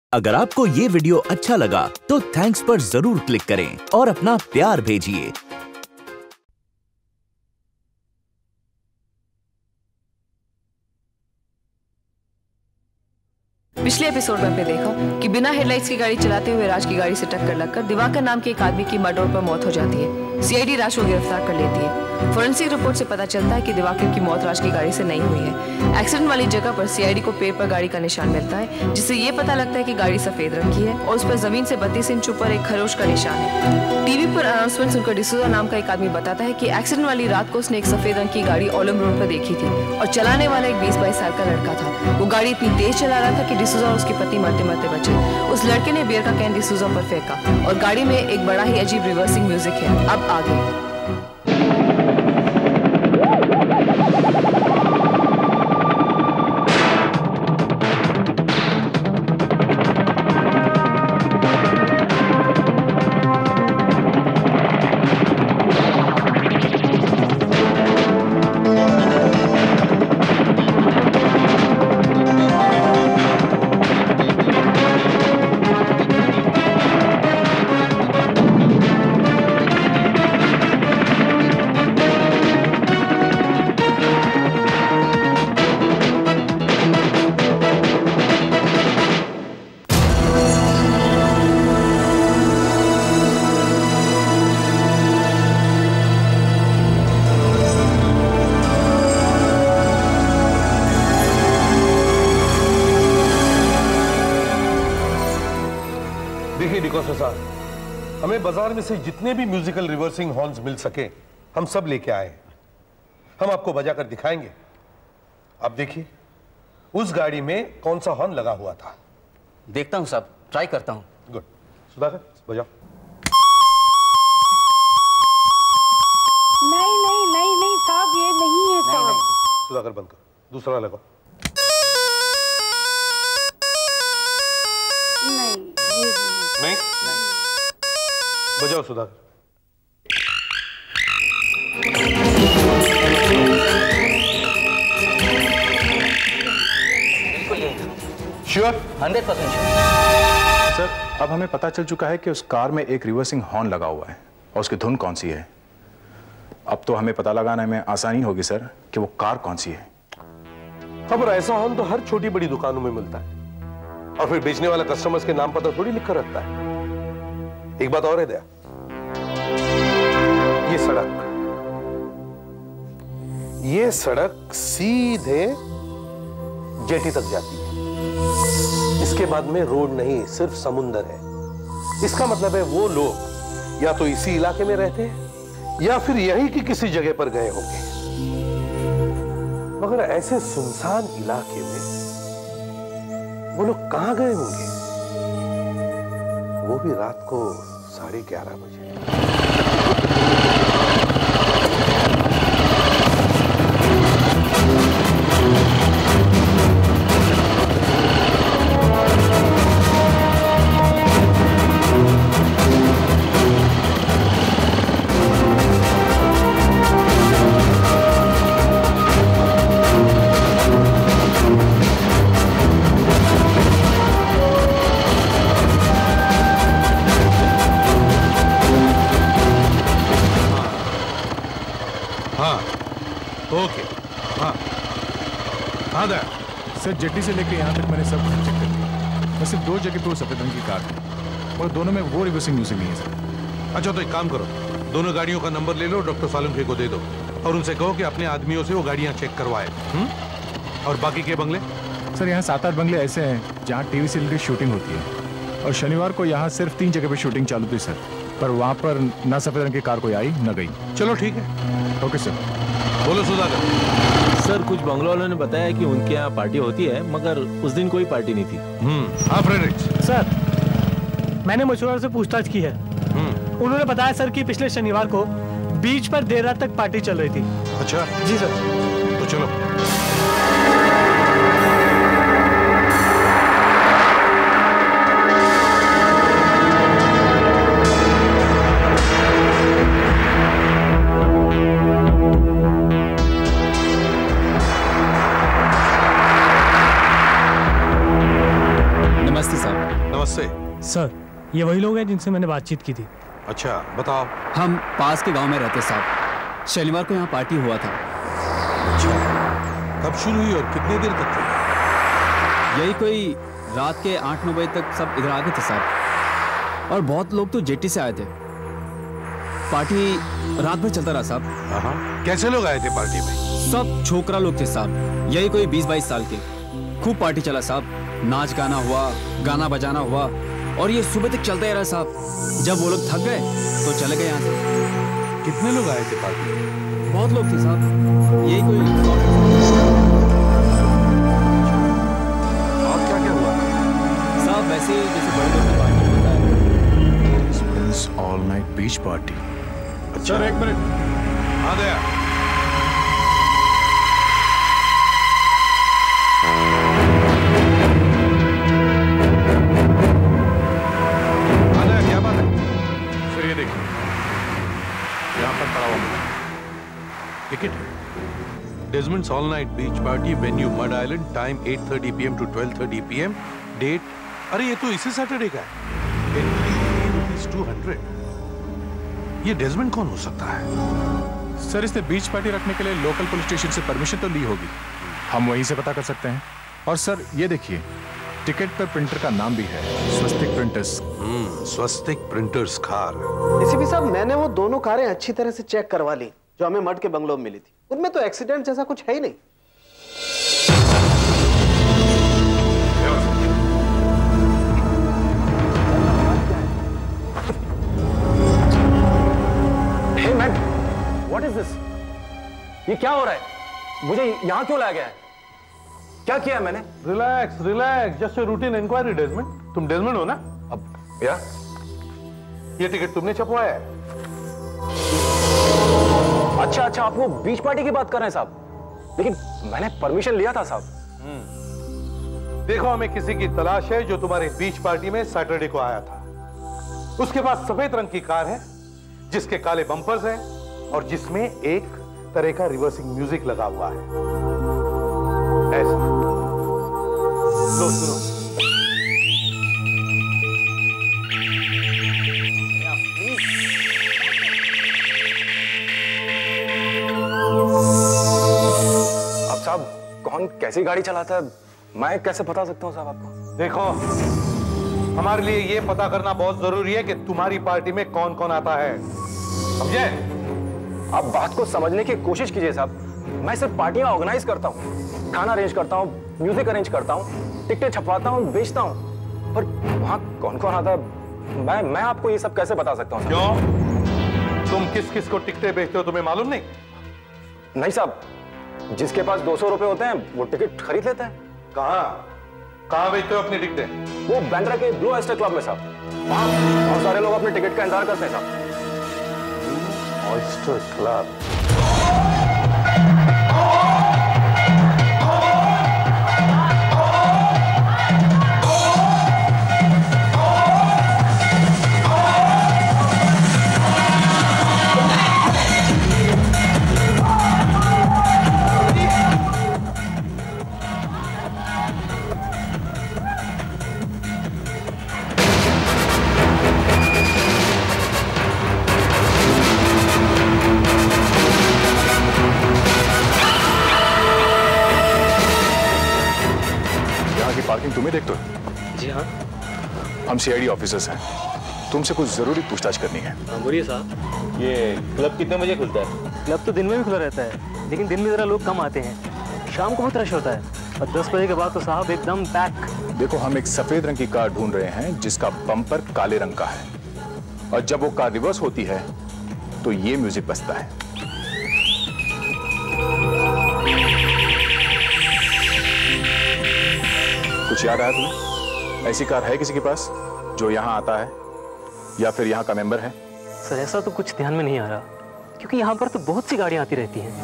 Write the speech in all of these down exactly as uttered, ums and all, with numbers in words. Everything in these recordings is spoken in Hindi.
अगर आपको ये वीडियो अच्छा लगा तो थैंक्स पर जरूर क्लिक करें और अपना प्यार भेजिए। पिछले एपिसोड में आपने देखा कि बिना हेडलाइट्स की गाड़ी चलाते हुए राज की गाड़ी से टक्कर लगकर दिवाकर नाम के एक आदमी की मर्डर पर मौत हो जाती है। सीआईडी राज को गिरफ्तार कर लेती है। फोरेंसिक रिपोर्ट से पता चलता है कि दिवाकर की मौत राज की गाड़ी से नहीं हुई है। एक्सीडेंट वाली जगह पर सीआईडी को पेड़ पर गाड़ी का निशान मिलता है, जिससे ये पता लगता है कि गाड़ी सफेद रंग की है और उस पर जमीन से बत्तीस इंच ऊपर एक खरोश का निशान है। टीवी पर अनाउंसमेंट सुनकर डिसूजा नाम का एक आदमी बताता है कि एक्सीडेंट वाली रात को उसने एक सफेद रंग की गाड़ी ओलम रोड पर देखी थी और चलाने वाला एक बीस बाईस साल का लड़का था। वो गाड़ी इतनी तेज चला रहा था कि डिसूजा और उसकी पत्नी मरते मरते बचे। उस लड़के ने बियर का कैन डिसूजा पर फेंका और गाड़ी में एक बड़ा ही अजीब रिवर्सिंग म्यूजिक है। अब आगे हमें बाजार में से जितने भी म्यूजिकल रिवर्सिंग हॉर्न्स मिल सके हम सब लेके आए हैं। हम आपको बजाकर दिखाएंगे। आप देखिए उस गाड़ी में कौन सा हॉर्न लगा हुआ था। देखता हूं साहब, ट्राई करता हूं। गुड, सुधाकर बजाओ। नहीं नहीं नहीं नहीं साहब, ये नहीं है साहब। सुधाकर बंद कर, दूसरा लगाओ। नहीं ये नहीं, बजाओ Sudhakar. Sure? Hundred percent sure. Sir, अब हमें पता चल चुका है कि उस कार में एक रिवर्सिंग हॉर्न लगा हुआ है और उसकी धुन कौन सी है। अब तो हमें पता लगाने में आसानी होगी सर कि वो कार कौन सी है। खबर, ऐसा हॉर्न तो हर छोटी बड़ी दुकानों में मिलता है और फिर बेचने वाला कस्टमर्स के नाम पता थोड़ी लिखकर रखता है। एक बात और है दया, ये सड़क ये सड़क सीधे जेटी तक जाती है। इसके बाद में रोड नहीं, सिर्फ समुंदर है। इसका मतलब है वो लोग या तो इसी इलाके में रहते हैं या फिर यहीं की किसी जगह पर गए होंगे। मगर ऐसे सुनसान इलाके में वो लोग कहां गए होंगे, वो भी रात को साढ़े ग्यारह बजे। सर, जेटी से लेकर यहाँ तक मैंने सब चेक कर लिया। बस सिर्फ दो जगह पे वो सफेद रंग की कार है और दोनों में वो रिवर्सिंग म्यूजिक नहीं है सर। अच्छा, तो एक काम करो, दोनों गाड़ियों का नंबर ले लो, डॉक्टर सालुंखे को दे दो और उनसे कहो कि अपने आदमियों से वो गाड़ियाँ चेक करवाए। और बाकी के बंगले? सर, यहाँ सात आठ बंगले ऐसे हैं जहाँ टीवी सीरियल की शूटिंग होती है और शनिवार को यहाँ सिर्फ तीन जगह पर शूटिंग चालू थी सर, पर वहाँ पर न सफेद रंग की कार कोई आई न गई। चलो ठीक है। Okay sir. बोलो सुधाकर। सर, कुछ बंगलों वालों ने बताया कि उनके यहाँ पार्टी होती है, मगर उस दिन कोई पार्टी नहीं थी। हम्म हाँ फ्रेडरिक्स। सर, मैंने मशहूर से पूछताछ की है। उन्होंने बताया सर कि पिछले शनिवार को बीच पर देर रात तक पार्टी चल रही थी। अच्छा जी सर। तो चलो। नमस्ते साहब। नमस्ते सर, ये वही लोग हैं जिनसे मैंने बातचीत की थी। अच्छा बताओ। हम पास के गांव में रहते साहब। शनिवार को यहाँ पार्टी हुआ था। अच्छा, कब शुरू हुई और कितने देर तक थी? यही कोई रात के आठ नौ बजे तक सब इधर आ गए थे साहब, और बहुत लोग तो जेटी से आए थे। पार्टी रात भर चलता रहा साहब। हाँ, कैसे लोग आए थे पार्टी में? सब छोकरा लोग थे साहब, यही कोई बीस बाईस साल के। खूब पार्टी चला साहब, नाच गाना हुआ, गाना बजाना हुआ, और ये सुबह तक चलता ही रहा साहब। जब वो लोग थक गए तो चले गए यहाँ से। कितने लोग आए थे पार्टी में? बहुत लोग थे साहब, यही कोई। और क्या क्या हुआ साहब? वैसे ही जैसे बड़े लोग की पार्टी होता है। All night beach party. अच्छा, एक मिनट आ गया। आ गया, क्या बात है? फिर ये देखिए, यहाँ पर पड़ा हुआ टिकट है। Desmond's all night beach party, venue mud island, time eight thirty P M to twelve thirty P M, date, अरे ये तो इसी सैटरडे का है। Entry rupees two hundred. ये डेजमंड कौन हो सकता है? सर, इसने बीच पार्टी रखने के लिए लोकल पुलिस स्टेशन से परमिशन तो ली होगी, हम वहीं से पता कर सकते हैं। और सर ये देखिए, टिकट पर प्रिंटर का नाम भी है, स्वस्तिक प्रिंटर्स। हम्म, स्वस्तिक प्रिंटर्स कार। एसीपी साहब, मैंने वो दोनों कारें अच्छी तरह से चेक करवा ली जो हमें मड के बंगलों में मिली थी। उनमें तो एक्सीडेंट जैसा कुछ है ही नहीं। Hey man, what is this? ये क्या हो रहा है? मुझे यहाँ क्यों लाया गया है? क्या किया है मैंने? Relax relax, just routine inquiry Desmond. तुम डेजमंड हो ना? अब या? ये टिकट तुमने छपवाया है? अच्छा अच्छा, आप वो बीच पार्टी की बात कर रहे हैं साहब, लेकिन मैंने परमिशन लिया था साहब। देखो, हमें किसी की तलाश है जो तुम्हारी बीच पार्टी में सैटरडे को आया था। उसके पास सफेद रंग की कार है जिसके काले बम्पर्स हैं और जिसमें एक तरह का रिवर्सिंग म्यूजिक लगा हुआ है। ऐसा लो, सुनो। अब साहब, कौन कैसी गाड़ी चलाता है मैं कैसे बता सकता हूँ साहब आपको? देखो, हमारे लिए ये पता करना बहुत जरूरी है कि तुम्हारी पार्टी में कौन कौन आता है, समझे? आप बात को समझने की कोशिश कीजिए साहब। मैं सिर्फ पार्टियां ऑर्गेनाइज करता हूँ, खाना अरेंज करता हूँ, म्यूजिक अरेंज करता हूँ, टिकटें छपवाता हूँ, बेचता हूँ, पर वहाँ कौन कौन आता है मैं मैं आपको ये सब कैसे बता सकता हूँ? क्यों? तुम किस किस को टिकटें बेचते हो तुम्हें मालूम नहीं? नहीं साहब, जिसके पास दो सौ रुपए होते हैं वो टिकट खरीद लेता है। कहाँ कहाँ बेचते हो अपनी टिकटें? वो बैंड्रा के ब्लू ऑयस्टर क्लब में साहब। वहाँ बहुत सारे लोग अपने टिकट का इंतजार करते हैं साहब। Oyster club. पार्किंग तुम्हें देखते हो? जी हाँ। हम सीआईडी ऑफिसर्स हैं, तुमसे कुछ जरूरी पूछताछ करनी है। हाँ बोलिए साहब। ये क्लब कितने बजे खुलता है? क्लब तो दिन में भी खुला रहता है, लेकिन दिन में जरा लोग कम आते हैं। शाम को बहुत रश होता है, और दस बजे के बाद तो साहब एकदम पैक। देखो, हम एक सफेद रंग की कार ढूंढ रहे हैं जिसका बम्पर काले रंग का है, और जब वो कार रिवर्स होती है तो ये म्यूजिक बजता है। कुछ याद आया तुम्हें? ऐसी कार है किसी के पास जो यहाँ आता है या फिर यहाँ का मेंबर है? सर ऐसा तो कुछ ध्यान में नहीं आ रहा, क्योंकि यहाँ पर तो बहुत सी गाड़ियाँ आती रहती हैं।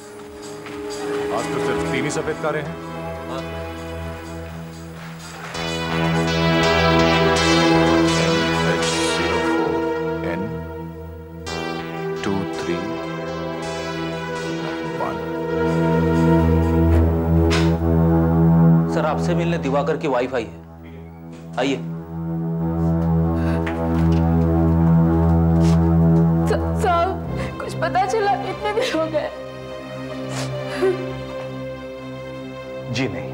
आज तो सिर्फ तीन ही सफेद कारें हैं। N two three one. Sir आपसे मिलने दिवाकर की वाइफ आई है, आइए। साहब कुछ पता चला? इतने दिन हो गए। जी नहीं,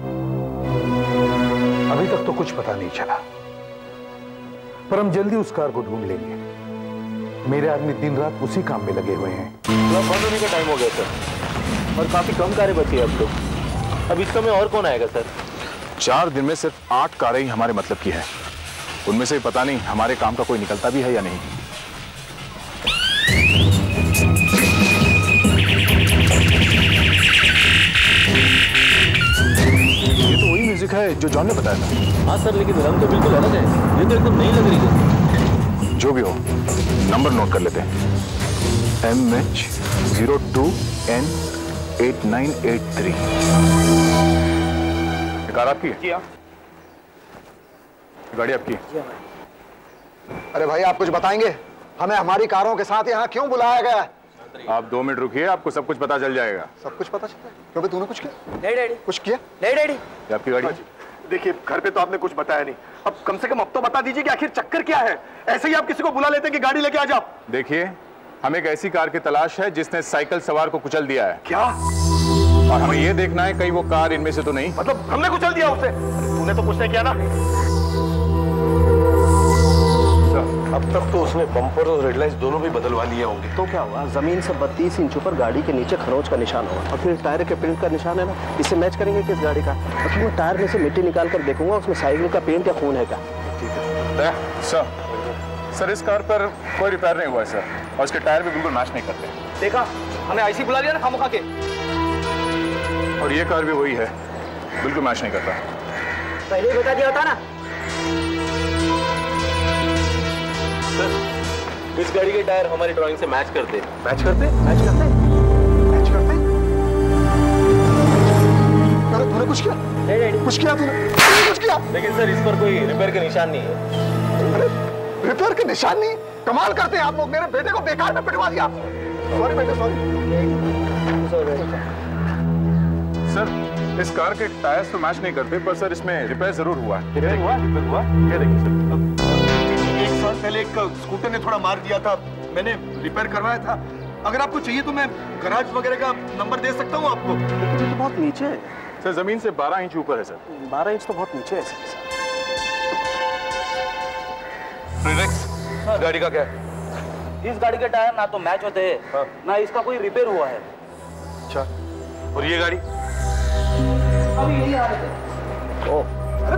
अभी तक तो कुछ पता नहीं चला, पर हम जल्दी उस कार को ढूंढ लेंगे। मेरे आदमी दिन रात उसी काम में लगे हुए हैं। बंद होने का टाइम हो गया सर, और काफी कम कारें बची है अब तो। अब इस समय और कौन आएगा सर? चार दिन में सिर्फ आठ कारें ही हमारे मतलब की है। उनमें से पता नहीं हमारे काम का कोई निकलता भी है या नहीं। ये तो वही म्यूजिक है जो जॉन ने बताया था। हाँ सर, लेकिन रंग तो बिल्कुल अलग है, ये तो एकदम नई लग रही है। जो भी हो, नंबर नोट कर लेते हैं। M H zero two N eight nine eight three. Car आपकी है? गाड़ी आपकी? अरे भाई, आप कुछ बताएंगे? हमें हमारी कारों के साथ यहाँ क्यों बुलाया गया? आप दो मिनट रुकिए, आपको सब कुछ पता चल जाएगा। सब कुछ पता चला? क्यों भाई, तूने कुछ किया? नहीं डैडी। कुछ किया? नहीं डैडी। ये आपकी गाड़ी? देखिए, घर पे तो आपने कुछ बताया नहीं, अब कम से कम अब तो बता दीजिए कि आखिर चक्कर क्या है। ऐसे ही आप किसी को बुला लेते हैं कि गाड़ी लेके आ जाओ। देखिए, हमें एक ऐसी कार की तलाश है जिसने साइकिल सवार को कुचल दिया है। क्या? और हमें यह देखना है कहीं वो कार इनमें से तो नहीं। मतलब हमने कुचल दिया उसे? तूने तो कुछ नहीं किया ना? अब तक तो उसने बम्पर और रेड लाइट्स दोनों भी बदलवा लिए होंगे। तो क्या हुआ? जमीन से बत्तीस इंच ऊपर गाड़ी के नीचे खरोंच का निशान हुआ, और फिर टायर के पेंट का निशान है ना, इसे मैच करेंगे किस गाड़ी का? और फिर मैं टायर में से मिट्टी निकाल कर देखूंगा उसमें साइकिल का पेंट या खून है क्या। ठीक है सर। सर, इस कार पर कोई रिपेयर नहीं हुआ है सर, और इसके टायर भी बिल्कुल मैच नहीं करते। देखा, हमें ऐसी बुला लिया ना खामखा के। और ये कार भी वही है, बिल्कुल मैच नहीं करता। पहले ही बता दिया होता ना। सर, इस गाड़ी के टायर हमारी ड्राइंग से मैच करते। मैच करते? मैच करते? मैच करते? अरे तूने कुछ किया? नहीं डैडी। कुछ किया तूने? तूने कुछ किया? लेकिन सर, इस पर कोई रिपेयर के निशान नहीं है। अरे रिपेयर के निशान नहीं? कमाल करते हैं आप लोग, मेरे बेटे को बेकार में पिटवा दिया। सॉरी बेटे, सॉरी। सर, इस कार के टायर्स तो मैच नहीं करते, पर सर इसमें रिपेयर जरूर हुआ है। रिपेयर हुआ? रिपेयर हुआ? ये देखिए सर, एक साल पहले एक स्कूटर ने थोड़ा मार दिया था, मैंने रिपेयर करवाया था। अगर आपको चाहिए तो मैं गराज वगैरह का नंबर दे सकता हूँ आपको। तो बहुत नीचे है सर, जमीन से बारह इंच ऊपर है सर। बारह इंच तो बहुत नीचे है सर। गाड़ी का क्या है? इस गाड़ी के टायर ना तो मैच होते हैं, हाँ। ना इसका कोई रिपेयर हुआ है। अच्छा, और ये गाड़ी? अभी यही आ रहे थे। ओह,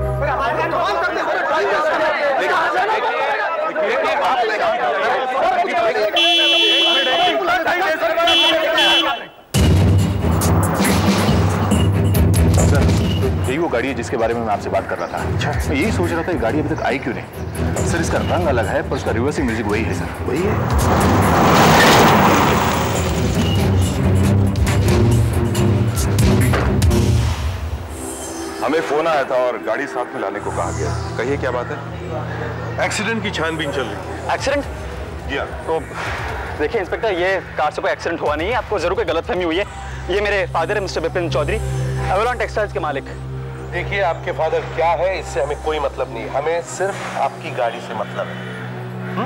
यही वो गाड़ी है जिसके बारे में मैं आपसे बात कर रहा था। अच्छा, मैं यही सोच रहा था कि गाड़ी अभी तक आई क्यों नहीं। सर, इसका रंग अलग है, पर उसका रिवर्सिंग म्यूजिक वही है सर, वही है। हमें फोन आया था और गाड़ी साथ में लाने को कहा गया। कहिए क्या बात है? एक्सीडेंट की छानबीन चल रही है। एक्सीडेंट? जी हाँ। तो देखिए इंस्पेक्टर, ये कार से कोई एक्सीडेंट हुआ नहीं है, आपको जरूर कोई गलतफहमी हुई है। ये मेरे फादर है mister Vipin Chaudhary, Avalon textiles के मालिक। देखिए, आपके फादर क्या है इससे हमें कोई मतलब नहीं, हमें सिर्फ आपकी गाड़ी से मतलब है। हुँ?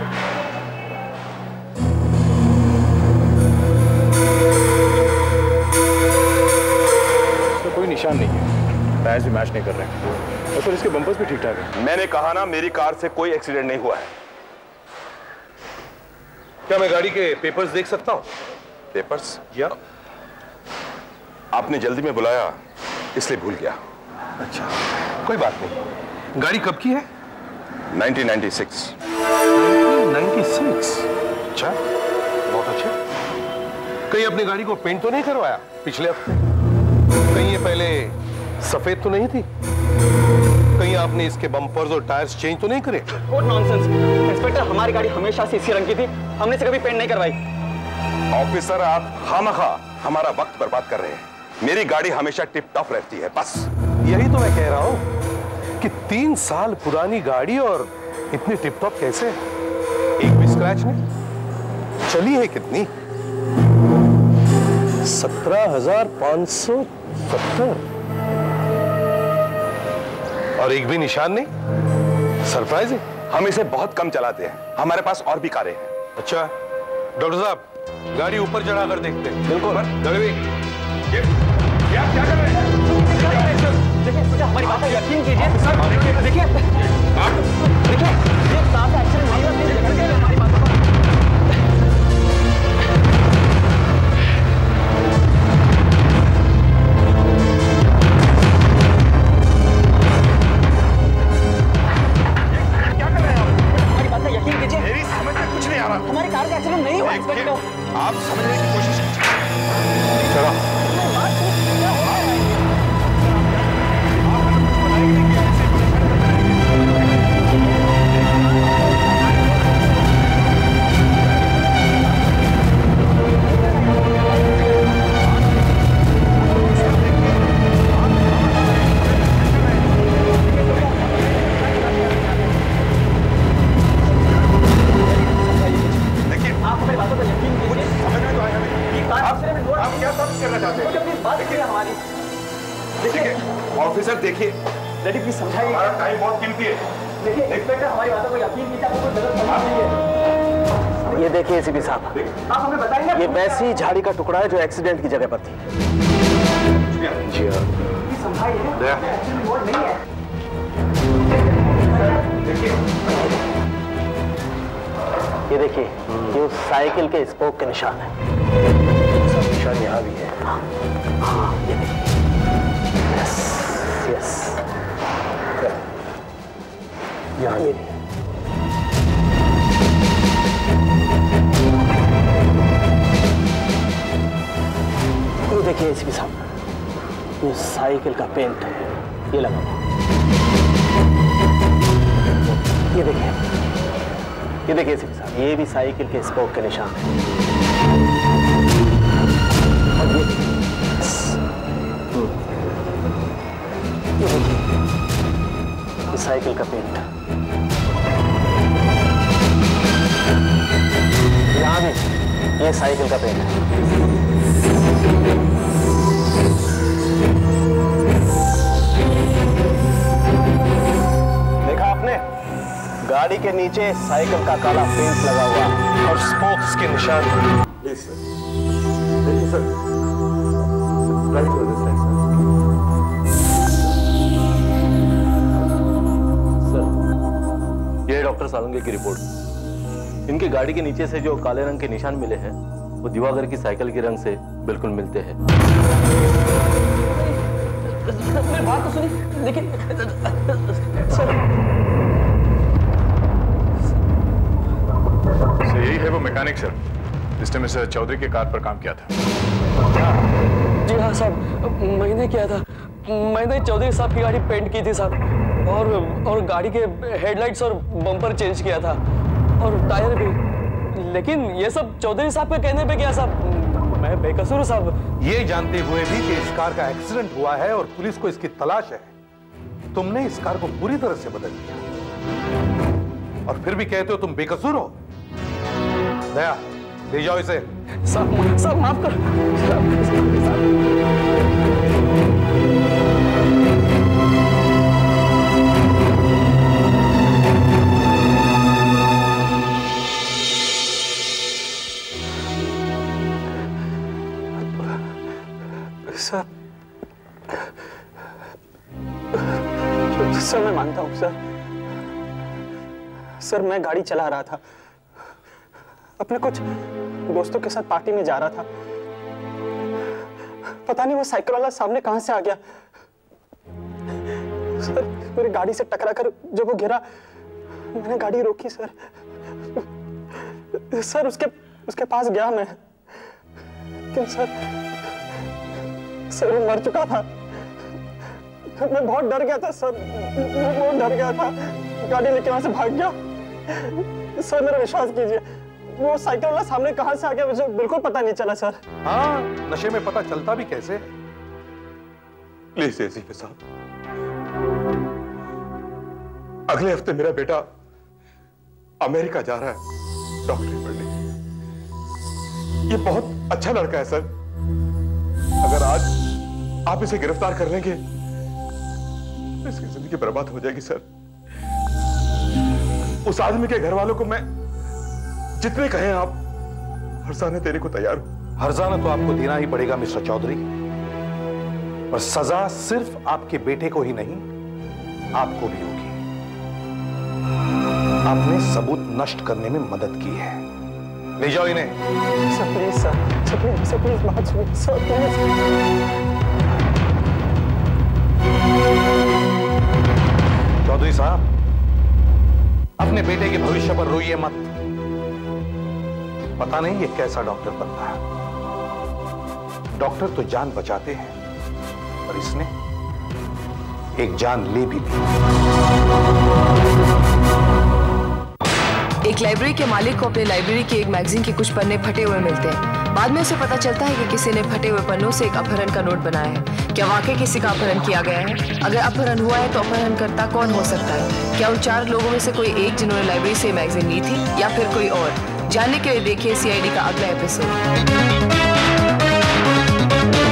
तो कोई निशान नहीं है, टायर्स भी मैच नहीं कर रहे, और सर इसके बम्पर्स भी ठीक ठाक है। मैंने कहा ना, मेरी कार से कोई एक्सीडेंट नहीं हुआ है। क्या मैं गाड़ी के पेपर्स देख सकता हूँ? पेपर्स? या आपने जल्दी में बुलाया इसलिए भूल गया। अच्छा, कोई बात नहीं। गाड़ी कब की है? Nineteen ninety six. Ninety six? अच्छा, बहुत अच्छा। कहीं अपनी गाड़ी को पेंट तो नहीं करवाया पिछले हफ्ते? कहीं ये पहले सफेद तो नहीं थी? कहीं आपने इसके बम्पर्स और टायर्स चेंज तो नहीं करे? व्हाट नॉनसेंस इंस्पेक्टर, हमारी गाड़ी हमेशा से इसी रंग की थी, हमने इसे कभी पेंट नहीं करवाई। ऑफिसर, आप खामखा हमारा वक्त बर्बाद कर रहे हैं। मेरी गाड़ी हमेशा टिप टॉप रहती है, बस। यही तो मैं कह रहा हूं कि तीन साल पुरानी गाड़ी और इतनी टिप टॉप कैसे? एक भी स्क्रैच नहीं। चली है कितनी? सत्रह हजार पांच सौ सत्तर। और एक भी निशान नहीं? सरप्राइज? हम इसे बहुत कम चलाते हैं, हमारे पास और भी कारें हैं। अच्छा डॉक्टर साहब, गाड़ी ऊपर चढ़ा कर देखते हैं। बिल्कुल। दलवी, ये, ये आप क्या कर रहे हैं? देखिए हमारी बात पर यकीन कीजिए। देखिए देखिए आप देखिए ये साफ एक्सीडेंट नहीं हुआ, यकीन कीजिए हमारी बातों पर। यकीन कीजिए, मेरी समझ में कुछ नहीं आ रहा। हमारी कार का एक्सीडेंट नहीं हुआ इंस्पेक्टर। आप समझने की कोशिश कीजिए। चलो। ऑफिसर देखिए, लेडी प्लीज समझाइए, हमारा टाइम बहुत कीमती है। देखिए इंस्पेक्टर हमारी बातों को यकीन कीजिए, आपको कोई गलत समझ नहीं है। ये देखिए एसीपी साहब, आप हमें बताएंगे ये वैसी झाड़ी का टुकड़ा है जो एक्सीडेंट की जगह पर थी। जी हाँ। समझाइए, नहीं है। ये देखिए, ये उस साइकिल के स्पोक के निशान है। सब निशान यहाँ भी है। हाँ, ये देखिए। Yes, yes. यहाँ ये भी। ये देखिए एसीपी साहब, ये साइकिल का पेंट है, ये लगा हुआ। ये देखिए, ये देखिए एसीपी साहब, ये भी साइकिल के स्पोक के निशान है। और ये ये देखिए, ये साइकिल का पेंट। यहाँ भी ये साइकिल का पेंट है। देखा आपने, गाड़ी के नीचे साइकिल का काला पेंट लगा हुआ है और स्पोक्स के निशान। प्लीज सर, देखिए सर, राइट हो दिस राइट सर। ये डॉक्टर सालुंगे की रिपोर्ट। इनकी गाड़ी के नीचे से जो काले रंग के निशान मिले हैं वो दिवाकर की साइकिल के रंग से बिल्कुल मिलते हैं। मेरी बात तो सुनिए, लेकिन सर सर यही है वो मैकेनिक सर जिसने मिस्टर चौधरी के कार पर काम किया था। जी हाँ साहब, मैंने किया था। मैंने चौधरी साहब की गाड़ी पेंट की थी साहब, और और गाड़ी के हेडलाइट्स और बम्पर चेंज किया था और टायर भी। लेकिन ये सब चौधरी साहब के कहने पे किया साहब, मैं बेकसूर साहब। ये जानते हुए भी कि इस कार का एक्सीडेंट हुआ है और पुलिस को इसकी तलाश है, तुमने इस कार को पूरी तरह से बदल दिया और फिर भी कहते हो तुम बेकसूर हो। दया, ले जाओ इसे। साहब साहब माफ कर। सर सर मैं मानता हूं सर। सर मैं गाड़ी चला रहा था, अपने कुछ दोस्तों के साथ पार्टी में जा रहा था। पता नहीं वो साइकिल वाला सामने कहां से आ गया। सर मेरी गाड़ी से टकरा कर जब वो गिरा, मैंने गाड़ी रोकी सर। सर उसके उसके पास गया मैं, लेकिन सर सर वो मर चुका था। मैं बहुत डर गया था सर, मैं बहुत डर गया था। गाड़ी लेके वहां से भाग गया। सर मेरा विश्वास कीजिए, वो साइकिल वाला सामने कहां से आ गया मुझे बिल्कुल पता नहीं चला सर। हाँ, नशे में पता चलता भी कैसे। प्लीज एसीपी साहब, अगले हफ्ते मेरा बेटा अमेरिका जा रहा है डॉक्टरी पढ़ने। ये बहुत अच्छा लड़का है सर। अगर आज आप इसे गिरफ्तार कर लेंगे तो इसकी जिंदगी बर्बाद हो जाएगी सर। उस आदमी के घर वालों को मैं जितने कहें आप हर्जाने देने को तैयार हूं। हर्जाना तो आपको देना ही पड़ेगा मिस्टर चौधरी, पर सजा सिर्फ आपके बेटे को ही नहीं आपको भी होगी। आपने सबूत नष्ट करने में मदद की है। ले जाओ इन्हें। Sir please sir, sir please, sir please बात सुनिए सर प्लीज। चौधरी साहब, अपने बेटे के भविष्य पर रोइए मत। पता नहीं ये कैसा डॉक्टर बनता है। डॉक्टर तो जान बचाते हैं, पर इसने एक जान ले भी ली। एक लाइब्रेरी के मालिक को अपने लाइब्रेरी की एक मैगजीन के कुछ पन्ने फटे हुए मिलते हैं। बाद में उसे पता चलता है कि किसी ने फटे हुए पन्नों से एक अपहरण का नोट बनाया है। क्या वाकई किसी का अपहरण किया गया है? अगर अपहरण हुआ है तो अपहरणकर्ता कौन हो सकता है? क्या उन चार लोगों में से कोई एक जिन्होंने लाइब्रेरी से मैगजीन ली थी, या फिर कोई और? जानने के लिए देखिए सीआईडी का अगला एपिसोड।